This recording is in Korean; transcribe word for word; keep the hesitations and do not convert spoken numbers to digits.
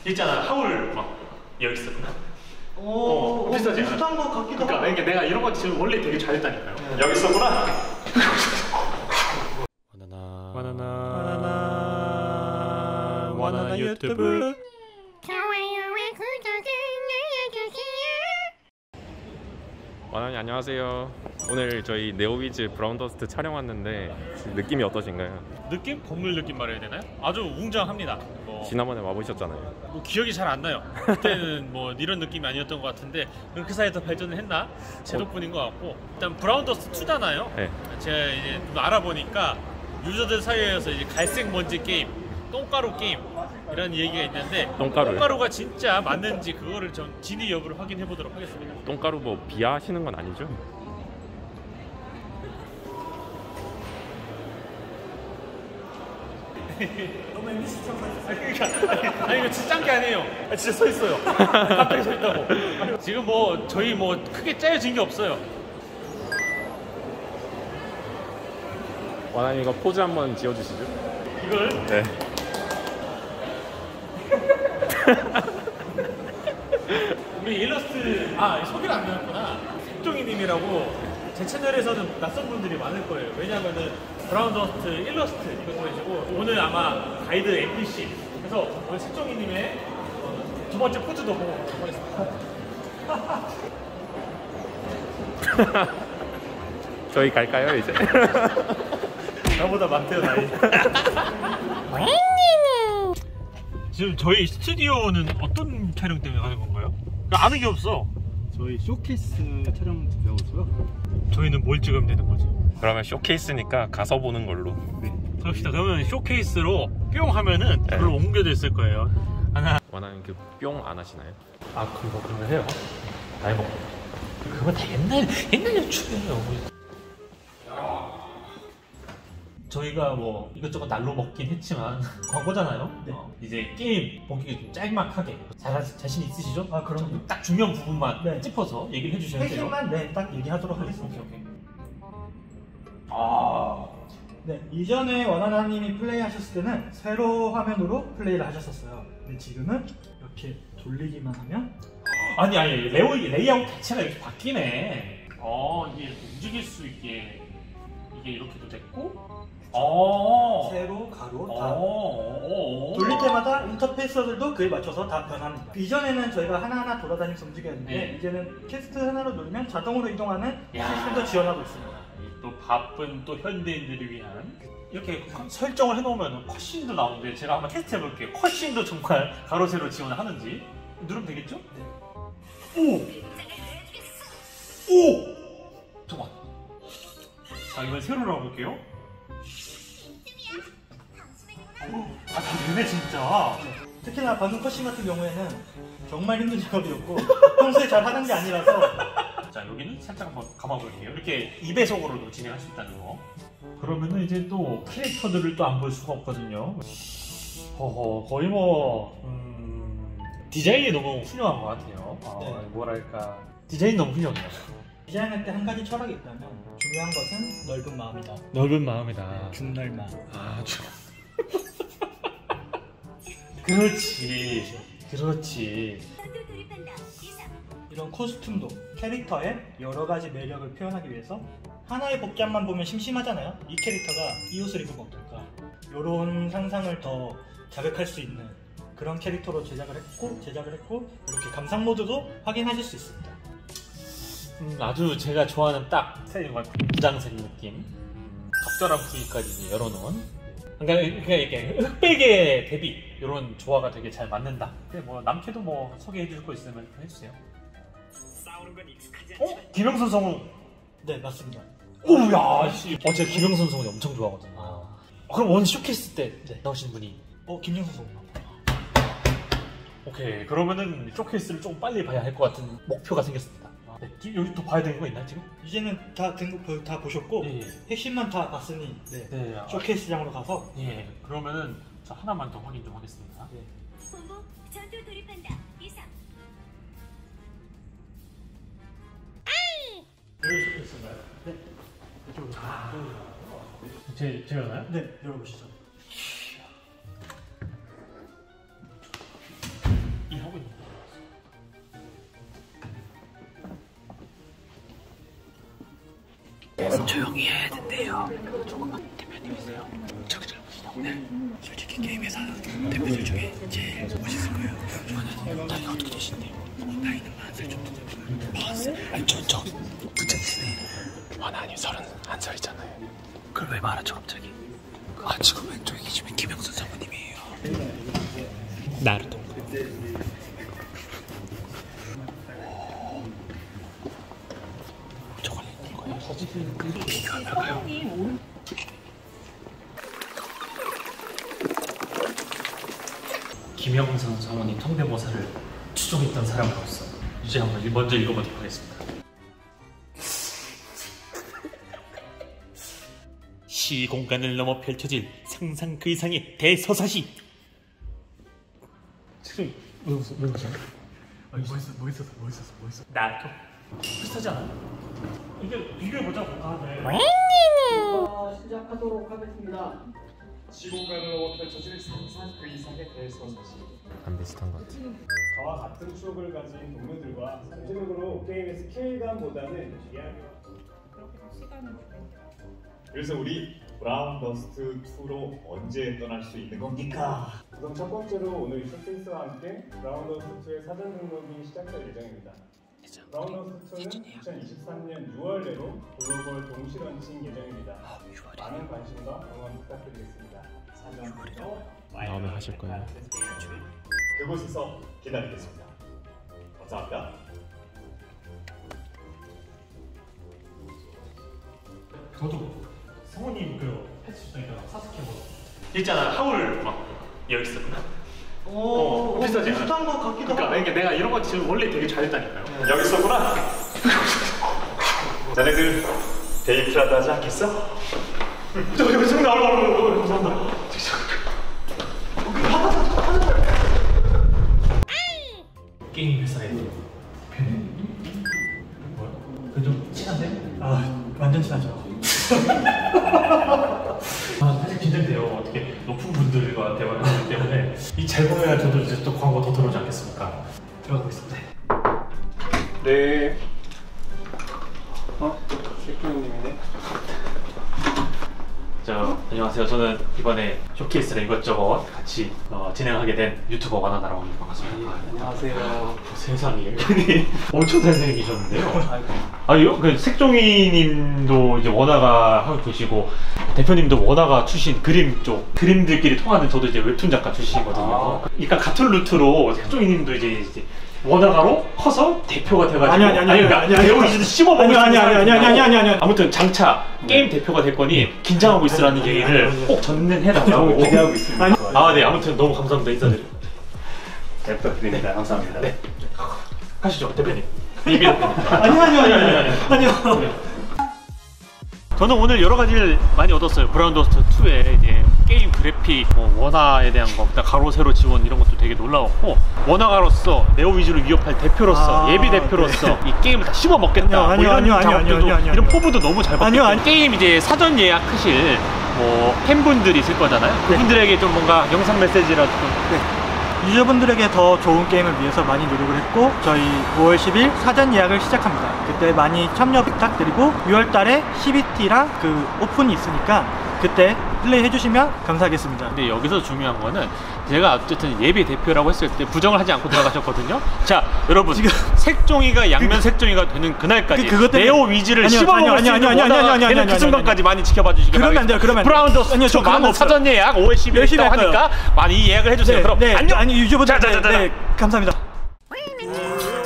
있잖아, 하울 막 여기 있었구나. 오, 어, 비슷하지 않아? 비슷한 것 같기도 그러니까 하고. 그러니까 내가 이런 거 지금 원래 되게 잘했다니까요. 네. 여기 있었구나. 바나나 바나나 바나나 바나나 유튜브. 좋아요와 구독을 눌러주세요. 바나니 안녕하세요. 오늘 저희 네오위즈 브라운더스트 촬영 왔는데 느낌이 어떠신가요? 느낌? 건물 느낌 말해야 되나요? 아주 웅장합니다. 뭐, 지난번에 와보셨잖아요. 뭐 기억이 잘 안 나요. 그때는 뭐 이런 느낌이 아니었던 것 같은데 그 사이에 더 발전을 했나? 제 덕분인 것 같고. 일단 브라운더스트 투잖아요. 네. 제가 이제 알아보니까 유저들 사이에서 이제 갈색 먼지 게임, 똥가루 게임 이런 얘기가 있는데 똥가루요? 똥가루가 진짜 맞는지 그거를 좀 진위 여부를 확인해 보도록 하겠습니다. 똥가루 뭐 비하하시는 건 아니죠? 너무 엠비씨처럼 그러니까 아니, 아니 이거 진짜 짠 게 아니에요. 아, 진짜 서 있어요. 갑자기 서 있다고. 지금 뭐 저희 뭐 크게 짜여진 게 없어요. 바나니 이거 포즈 한번 지어주시죠. 이걸 네. 우리 일러스트 아 소개를 안 드렸구나. 색종이님이라고 제 채널에서는 낯선 분들이 많을 거예요. 왜냐면은 브라운더스트 일러스트 이거 보시고 오늘 아마 가이드 엠피씨 그래서 오늘 색종이님의 두 번째 포즈도 보고 가보겠습니다. 저희 갈까요 이제? 나보다 많대요 나이. 지금 저희 스튜디오는 어떤 촬영 때문에 가는 건가요? 아는 게 없어. 저희 쇼케이스 촬영 배웠고요. 저희는 뭘 찍으면 되는 거지? 그러면 쇼케이스니까 가서 보는 걸로. 네. 그럽시다. 그러면 쇼케이스로 뿅 하면은 네. 그걸로 옮겨져 있을 거예요. 하나. 바나니 그 뿅 안 하시나요? 아 그거 그런 거 해요? 아이 뭐 그거 다 옛날 옛날 연출이에요. 저희가 뭐 이것저것 날로 먹긴 했지만 광고잖아요. 네. 어, 이제 게임 보기가 좀 짤막하게 잘 자신 있으시죠? 아, 그럼요. 딱 중요한 부분만 네. 짚어서 얘기를 해주셔야 돼요. 핵심만 네, 딱 얘기하도록 하겠습니다. 오케이 오케이. 아 네, 이전에 원하나님이 플레이하셨을 때는 세로 화면으로 플레이를 하셨었어요. 근데 지금은 이렇게 돌리기만 하면 아니 아니 레오 레이아웃 자체가 이렇게 바뀌네. 어 이게 움직일 수 있게 이게 이렇게도 됐고. 어. 세로, 가로 다 어. 돌릴 때마다 인터페이서들도 그에 맞춰서 다 변합니다. 이전에는 저희가 하나하나 돌아다니면서 움직였는데 네. 이제는 캐스트 하나로 누르면 자동으로 이동하는 야. 시스템도 지원하고 있습니다. 또 바쁜 또 현대인들을 위한 이렇게 설정을 해놓으면 컷신도 나오는데 제가 한번 테스트 해볼게요. 컷신도 정말 가로 세로 지원을 하는지 누르면 되겠죠? 네. 오! 오! 잠깐만. 자 이번 세로로 가볼게요. 아, 다 되네, 진짜. 특히나 방금 컷신 같은 경우에는 정말 힘든 작업이었고 평소에 잘 하는 게 아니라서 자, 여기는 살짝 한번 감아볼게요. 이렇게 이 배속으로도 진행할 수 있다는 거. 그러면은 이제 또 캐릭터들을 또 안 볼 수가 없거든요. 허허, 거의 뭐, 음, 디자인이 너무 훌륭한 것 같아요. 아, 네. 뭐랄까. 디자인이 너무 훌륭해요. 디자인할 때 한 가지 철학이 있다면 중요한 것은 넓은 마음이다. 넓은 마음이다. 중넓 마음. 아, 좀. 그렇지. 그렇지. 이런 코스튬도 캐릭터의 여러 가지 매력을 표현하기 위해서 하나의 복장만 보면 심심하잖아요. 이 캐릭터가 이 옷을 입으면 어떨까? 이런 상상을 더 자극할 수 있는 그런 캐릭터로 제작을 했고 제작을 했고 이렇게 감상 모드도 확인하실 수 있습니다. 음, 아주 제가 좋아하는 딱 스타일인 것 같아요. 무장색 느낌. 음, 적절한 분위기까지 열어놓은. 그러니까, 그러니까 이게 흑백의 대비 이런 조화가 되게 잘 맞는다. 근데 뭐 남캐도 뭐 소개해 줄 거 있으면 해주세요. 어? 김영선 성우. 네, 맞습니다. 오야 씨. 어 제가 김영선 성우 엄청 좋아하거든요. 아, 그럼 오늘 쇼케이스 때 네. 나오신 분이. 어, 김영수 선수. 오케이 그러면은 쇼케이스를 조금 빨리 봐야 할 것 같은 목표가 생겼습니다. 네, 지금 여기 또 봐야 되는 거 있나요 지금? 이제는 다 등급 다 보셨고 예, 예. 핵심만 다 봤으니 네. 네. 아, 쇼케이스장으로 가서 예. 그러면은 저 하나만 더 확인 좀 하겠습니다. 네. 본부 전투 돌입한다. 이상. 여기 쇼케이스인가요? 네. 이쪽으로. 아, 제 제가 나요? 네, 열어보시죠. 조용히 해야 된대요. 조금만. 대표님이세요? 저기 잘 보시냐고. 네. 솔직히 게임에서 대표들 중에 제일 멋있을 거예요. 저는 나이가 어떻게 되신대요? 나이는 한 살 정도 되고요. 한 살? 아니 저, 저 부장이시네. 아, 나 아니 서른 한 살이잖아요. 그걸 왜 말하죠 갑자기? 아, 지금 왼쪽에 계시면 김영선 사모님이에요. 나루토. 저걸 읽는 거예요. 비교하면가요? 김영선 사모님 성대모사를 추종했던 사람으로서 이제 한번 먼저 읽어보도록 하겠습니다. 시공간을 넘어 펼쳐질 상상 그 이상의 대서사시. 지금 왜 웃어? 왜 웃어? 아니 뭐 했어? 뭐 했었어? 뭐 했었어? 뭐 했어? 나루토 비슷하지 않아? 이게 비교해보자고. 아 네. 자, 시작하도록 하겠습니다. 시공간을 넘어 펼쳐질 상상 그 이상의 대서사시. 안 비슷한 것 같아. 저와 같은 추억을 가진 동료들과 상대적으로 게임의 스케일감보다는 이야기와 그래서 우리 브라운 더스트 투로 언제 떠날 수 있는 겁니까? 우선 첫 번째로 오늘 쇼케이스와 함께 브라운 더스트 투의 사전 등록이 시작될 예정입니다. 브라운 더스트 투는 이천이십삼 년 유월 내로 글로벌 동시 런칭 예정입니다. 많은 관심과 응원 부탁드리겠습니다. 사전부터 나오면 하실 거예요. 그곳에서 기다리겠습니다. 감사합니다. 저도 성우님 그 패치장이랑 사스케 뭐 있잖아. 하울 막 여기 있었구나. 오, 어, 비슷하지 않아? 비슷한 것 같기도 그러니까 하고. 이게 내가 이런 거 지금 원래 되게 잘했다니까요. 여기 있었구나. 자네들 데이트라도 하지 않겠어? 저기 저기 저기 나와 나와 나와. 감사합니다. 게임 회사의 대표님. 뭐야? 그좀 친한데? 아, 완전 친하죠. 아, 사실 긴장돼요. 어떻게 높은 분들과 대화를 하기 때문에 이 잘 보여야 저도 이제 또 광고 더 들어오지 않겠습니까? 들어가고 있습니다. 네. 어? 대표님이네. 자, 안녕하세요. 저는 이번에 쇼케이스를 이것저것 같이 어, 진행하게 된 유튜버 와나나라고 합니다. 반갑습니다. 안녕하세요. 어, 세상에 엄청 잘생기셨는데요. 아니요, 그 색종이님도 이제 원화가 하고 계시고 대표님도 원화가 출신 그림 쪽 그림들끼리 통하는 저도 이제 웹툰 작가 출신이거든요. 아. 그러니까 같은 루트로 색종이님도 이제, 이제 원화가로 커서 대표가 돼가지고 아니, 아니, 아니, 아니, 그러니까 아니, 아니, 배우이즈도 씹어먹을 아니, 수 아니, 있는 아니, 아니, 아니, 아니, 아니, 아니. 아무튼 장차 게임 대표가 될 거니 긴장하고 있으라는 얘기를 꼭 전해달라고 기대하고 있습니다. 아니. 아, 네, 아무튼 너무 감사합니다. 인사드립니다. 잘 부탁드립니다. 감사합니다. 네, 하시죠, 대표님. 이비 대표님. 아니요, 아니요, 아니요, 아니요. 아니요. 저는 오늘 여러 가지를 많이 얻었어요. 브라운 더스트 투의 이제 게임 그래픽, 뭐 원화에 대한 거, 가로 세로 지원 이런 것도 되게 놀라웠고, 원화가로서 네오 위즈를 위협할 대표로서 아, 예비 대표로서 네. 이 게임을 다 씹어 먹겠다. 아니요, 뭐 아니요, 이런 아니요, 아니요, 작업들도 아니요, 아니요, 이런 아니요. 포부도 너무 잘 아니요, 봤고 아니- 게임 이제 사전 예약하실 뭐 팬분들이 있을 거잖아요. 그분들에게 좀 뭔가 영상 메시지라도 좀 네. 유저분들에게 더 좋은 게임을 위해서 많이 노력을 했고 저희 오월 십일 사전 예약을 시작합니다. 그때 많이 참여 부탁드리고 유월 달에 씨비티랑 그 오픈이 있으니까 그때 플레이 해주시면 감사하겠습니다. 근데 여기서 중요한 거는 제가 어쨌든 예비 대표라고 했을 때 부정을 하지 않고 들어가셨거든요. 자, 여러분 지금- 색종이가 양면 색종이가 되는 그날까지 그- 그것 때문에- 네오 위즈를 아니요, 씹어먹을 아니요, 수 있는 아니요, 아니요, 아니요, 원화가 아니요, 되는 아니요, 그 순간까지 많이 지켜봐 주시기 그러면 바랍니다. 안 돼요, 그러면 안 돼요. 브라운더스 아니요, 저 그런 많은 거 사전 예약 오월 십일에 열심히 있다고 할 거예요. 하니까 많이 예약을 해주세요. 네, 그럼 네, 안녕. 아니 유저분들 자, 자, 자, 자. 네, 감사합니다.